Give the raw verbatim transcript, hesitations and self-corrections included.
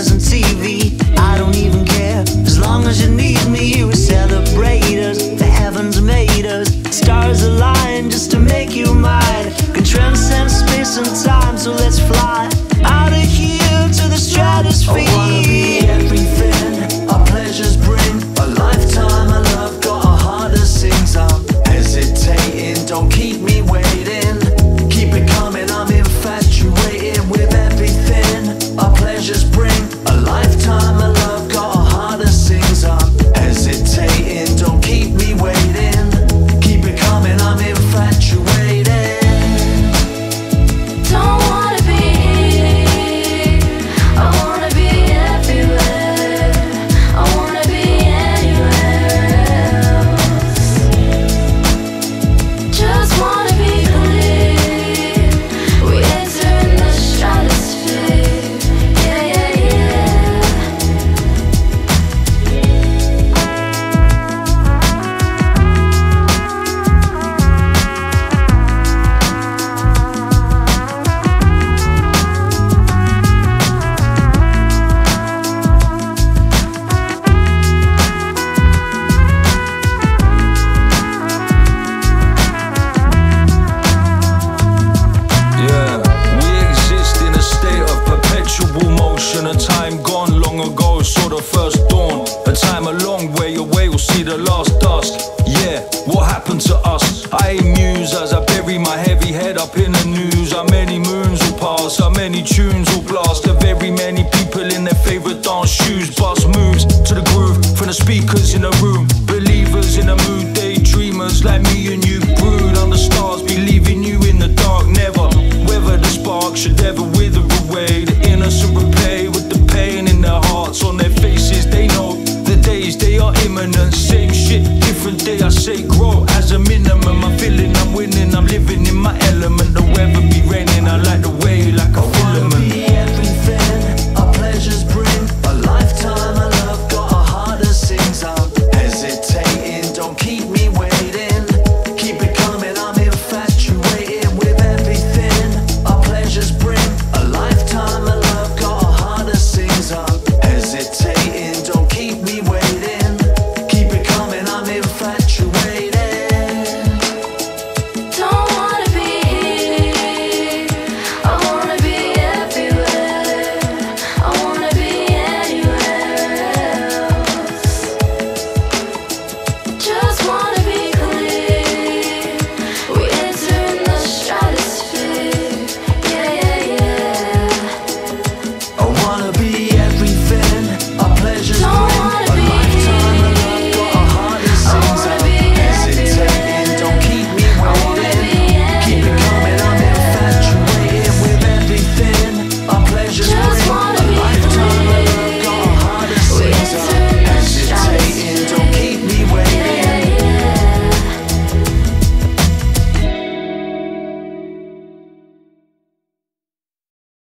cameras and T V. I don't even care, as long as you need me. We celebrate us, the heavens made us. Stars align just to make you mine. Can transcend space and time, so let's fly out of here to the stratosphere.